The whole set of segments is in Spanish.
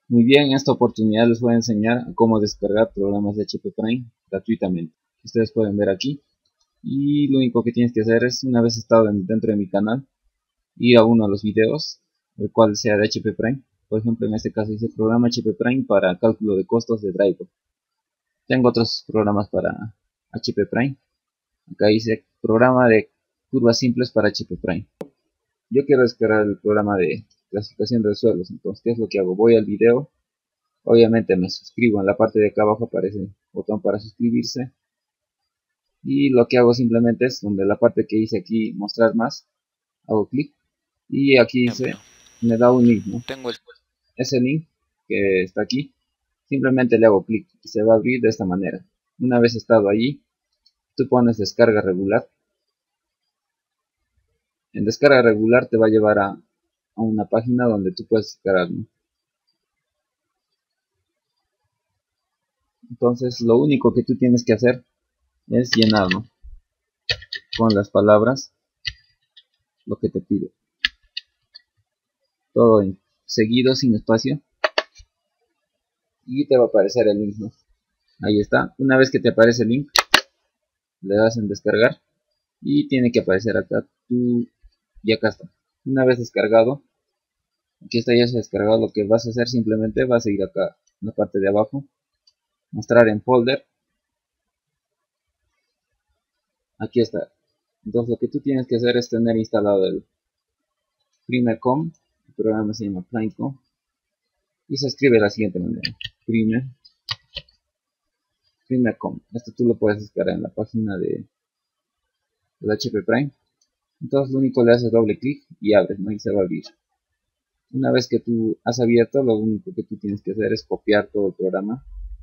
Muy bien, en esta oportunidad les voy a enseñar a cómo descargar programas de HP Prime gratuitamente. Ustedes pueden ver aquí. Y lo único que tienes que hacer es, una vez estado dentro de mi canal, ir a uno de los videos, el cual sea de HP Prime. Por ejemplo, en este caso dice programa HP Prime para cálculo de costos de driver. Tengo otros programas para HP Prime. Acá dice programa de curvas simples para HP Prime. Yo quiero descargar el programa de clasificación de suelos. Entonces, ¿qué es lo que hago? Voy al video. Obviamente me suscribo. En la parte de acá abajo aparece el botón para suscribirse. Y lo que hago simplemente es, donde la parte que dice aquí mostrar más, hago clic. Y aquí dice, Ejemplo, me da un link, ¿no? tengo el Ese link que está aquí, simplemente le hago clic y se va a abrir de esta manera. Una vez estado allí, tú pones descarga regular. En descarga regular te va a llevar a una página donde tú puedes descargar, ¿no? Entonces lo único que tú tienes que hacer es llenar, ¿no? Con las palabras lo que te pide. Todo en seguido, sin espacio. Y te va a aparecer el link, ¿no? Ahí está. Una vez que te aparece el link, le das en descargar. Y tiene que aparecer acá tu... Y acá está. Una vez descargado, aquí está ya descargado, lo que vas a hacer simplemente vas a ir acá en la parte de abajo, mostrar en folder. Aquí está. Entonces lo que tú tienes que hacer es tener instalado el Primer.com. El programa se llama Primecom. Y se escribe de la siguiente manera. Primer.com. Esto tú lo puedes descargar en la página del HP Prime. Entonces lo único le haces doble clic y abres, ¿no? Y se va a abrir. Una vez que tú has abierto, lo único que tú tienes que hacer es copiar todo el programa.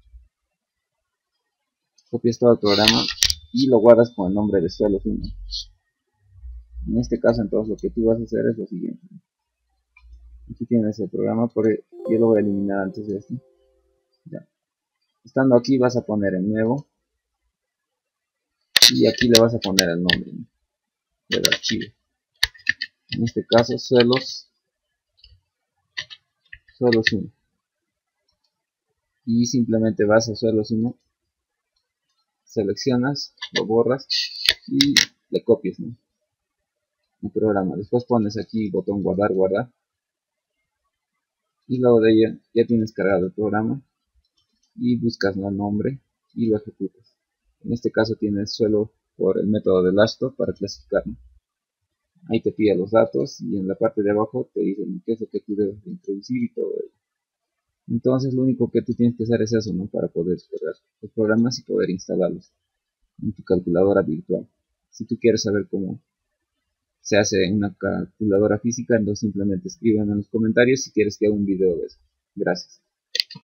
Copias todo el programa y lo guardas con el nombre de suelos 1. En este caso, entonces, lo que tú vas a hacer es lo siguiente. Aquí tienes el programa, yo lo voy a eliminar antes de esto. Ya. Estando aquí vas a poner el nuevo y aquí le vas a poner el nombre, ¿no?, del archivo. En este caso, suelos 1. Y simplemente vas a suelos 1, seleccionas, lo borras y le copias, ¿no?, el programa. Después pones aquí el botón guardar, guardar. Y luego de ello ya tienes cargado el programa y buscas el nombre y lo ejecutas. En este caso tienes suelo por el método de Lashto para clasificar, ¿no? Ahí te pide los datos y en la parte de abajo te dicen qué es lo que tú debes introducir y todo ello. Entonces lo único que tú tienes que hacer es eso, ¿no?, para poder descargar los programas y poder instalarlos en tu calculadora virtual. Si tú quieres saber cómo se hace en una calculadora física, entonces simplemente escríbeme en los comentarios si quieres que haga un video de eso. Gracias.